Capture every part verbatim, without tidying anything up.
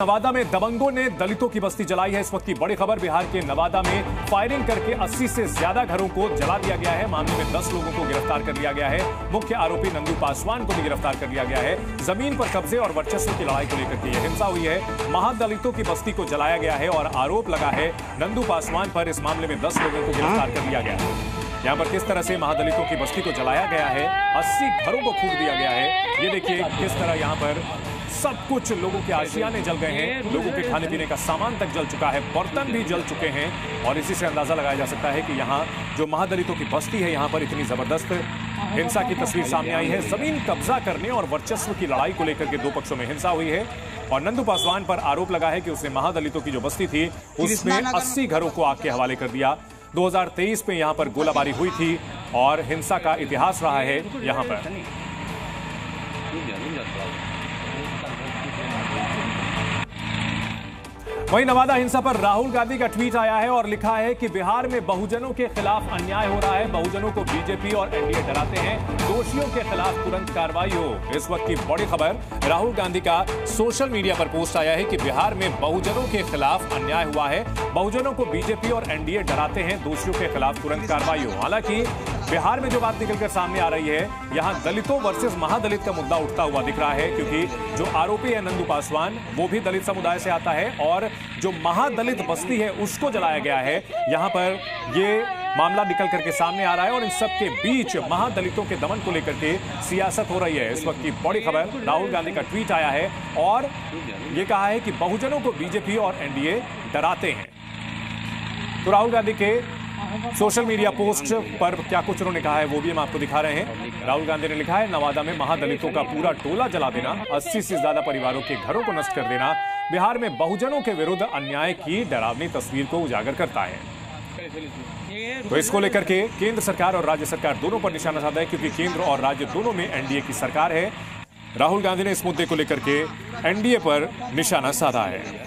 नवादा में दबंगों ने दलितों की बस्ती जलाई है। इस वक्त की बड़ी खबर, बिहार के नवादा में फायरिंग करके अस्सी से ज्यादा घरों को जला दिया गया है। मामले में दस लोगों को गिरफ्तार कर लिया गया है। मुख्य आरोपी नंदू पासवान को भी गिरफ्तार कर लिया गया है। जमीन पर कब्जे और वर्चस्व की लड़ाई को लेकर के यह हिंसा हुई है। महादलितों की बस्ती को जलाया गया है और आरोप लगा है नंदू पासवान पर। इस मामले में दस लोगों को गिरफ्तार कर लिया गया है। यहाँ पर किस तरह से महादलितों की बस्ती को जलाया गया है, अस्सी घरों को फूंक दिया गया है। ये देखिए किस तरह यहाँ पर सब कुछ, लोगों के आशियाने जल गए हैं, लोगों के खाने पीने का सामान तक जल चुका है, बर्तन भी जल चुके हैं। और इसी से अंदाजा लगाया जा सकता है कि यहाँ जो महादलितों की बस्ती है, यहाँ पर इतनी जबरदस्त हिंसा की तस्वीर सामने आई है। जमीन कब्जा करने और वर्चस्व की लड़ाई को लेकर के दो पक्षों में हिंसा हुई है। और नंदू पासवान पर आरोप लगा है कि उसने महादलितों की जो बस्ती थी उसमें अस्सी घरों को आग के हवाले कर दिया। दो हज़ार तेईस में यहां पर गोलाबारी हुई थी और हिंसा का इतिहास रहा है यहां पर। वहीं नवादा हिंसा पर राहुल गांधी का ट्वीट आया है और लिखा है कि बिहार में बहुजनों के खिलाफ अन्याय हो रहा है। बहुजनों को बीजेपी और एनडीए डराते हैं। दोषियों के खिलाफ तुरंत कार्रवाई हो। इस वक्त की बड़ी खबर, राहुल गांधी का सोशल मीडिया पर पोस्ट आया है कि बिहार में बहुजनों के खिलाफ अन्याय हुआ है। बहुजनों को बीजेपी और एनडीए डराते हैं। दोषियों के खिलाफ तुरंत कार्रवाई हो। हालांकि बिहार में जो बात निकलकर सामने आ रही है, यहां दलितों वर्सेस महादलित का मुद्दा उठता हुआ दिख रहा है, क्योंकि जो आरोपी है नंदू पासवान, वो भी दलित समुदाय से आता है और जो महादलित बस्ती है उसको जलाया गया है। यहां पर ये मामला निकल करके सामने आ रहा है और इन सब के बीच महादलितों के दमन को लेकर के सियासत हो रही है। इस वक्त की बड़ी खबर, राहुल गांधी का ट्वीट आया है और ये कहा है कि बहुजनों को बीजेपी और एनडीए डराते हैं। तो राहुल गांधी के सोशल मीडिया पोस्ट पर क्या कुछ उन्होंने कहा है वो भी हम आपको दिखा रहे हैं। राहुल गांधी ने लिखा है, नवादा में महादलितों का पूरा टोला जला देना, अस्सी से ज्यादा परिवारों के घरों को नष्ट कर देना बिहार में बहुजनों के विरुद्ध अन्याय की डरावनी तस्वीर को उजागर करता है। तो इसको लेकर के केंद्र सरकार और राज्य सरकार दोनों पर निशाना साधा है, क्योंकि केंद्र और राज्य दोनों में एनडीए की सरकार है। राहुल गांधी ने इस मुद्दे को लेकर के एनडीए पर निशाना साधा है।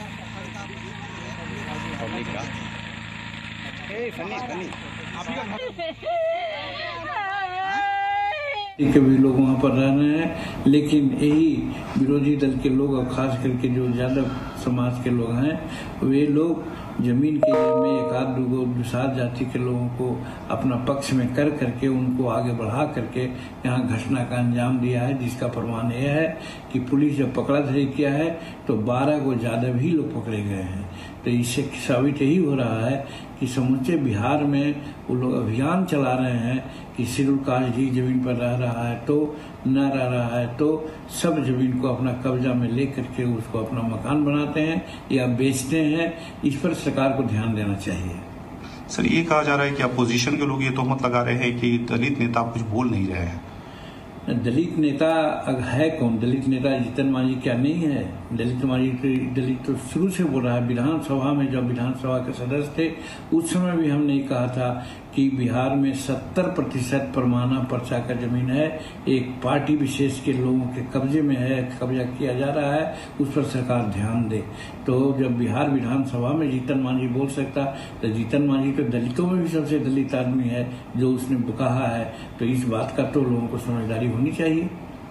कभी लोग वहाँ पर रह रहे हैं, लेकिन यही विरोधी दल के लोग और खास करके जो यादव समाज के लोग हैं, वे लोग जमीन के में एक आध दो दुसाध जाति के लोगों को अपना पक्ष में कर करके उनको आगे बढ़ा करके यहाँ घटना का अंजाम दिया है, जिसका प्रमाण यह है कि पुलिस जब पकड़ा धरी किया है तो बारह को ज्यादा भी लोग पकड़े गए हैं। तो इससे साबित यही हो रहा है कि समूचे बिहार में वो लोग अभियान चला रहे हैं कि शेड्यूल कास्ट जी जमीन पर रह रहा है तो न रह रहा है तो सब जमीन को अपना कब्जा में ले करके उसको अपना मकान बनाते हैं या बेचते हैं। इस पर सरकार को ध्यान देना चाहिए। सर, ये कहा जा रहा है कि अपोजिशन के लोग ये तोहमत लगा रहे हैं कि दलित नेता कुछ बोल नहीं रहे हैं। दलित नेता है कौन? दलित नेता जीतन मांझी क्या नहीं है? दलित मांझी दलित तो शुरू से बोल रहा है। विधानसभा में जब विधानसभा के सदस्य थे उस समय भी हमने कहा था कि बिहार में सत्तर प्रतिशत परमाना पर्चा का जमीन है, एक पार्टी विशेष के लोगों के कब्जे में है, कब्जा किया जा रहा है, उस पर सरकार ध्यान दे। तो जब बिहार विधानसभा में जीतन मांझी बोल सकता तो जीतन मांझी तो दलितों में भी सबसे दलित आदमी है जो उसने कहा है, तो इस बात का तो लोगों को समझदारी होनी चाहिए।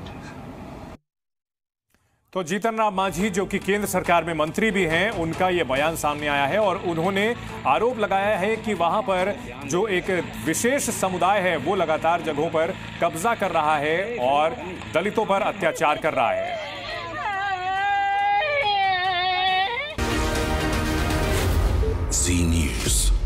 तो जीतन राम मांझी जो कि केंद्र सरकार में मंत्री भी हैं, उनका ये बयान सामने आया है और उन्होंने आरोप लगाया है कि वहां पर जो एक विशेष समुदाय है वो लगातार जगहों पर कब्जा कर रहा है और दलितों पर अत्याचार कर रहा है। जी न्यूज़।